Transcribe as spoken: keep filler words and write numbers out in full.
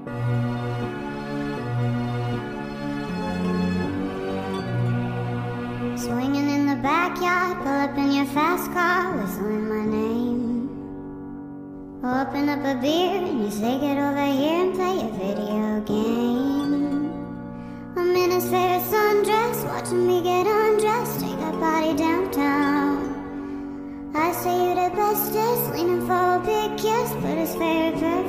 Swinging in the backyard, pull up in your fast car, whistling my name. Open up a beer and you say get over here and play a video game. I'm in his favorite sundress, watching me get undressed, take a party downtown. I say you the bestest, leaning for a big kiss, put his favorite